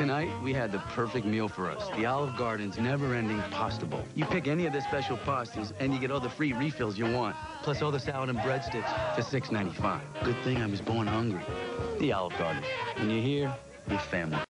Tonight, we had the perfect meal for us. The Olive Garden's Neverending Pasta Bowl. You pick any of their special pastas, and you get all the free refills you want. Plus all the salad and breadsticks for $6.95. Good thing I was born hungry. The Olive Garden. When you're here, you're family.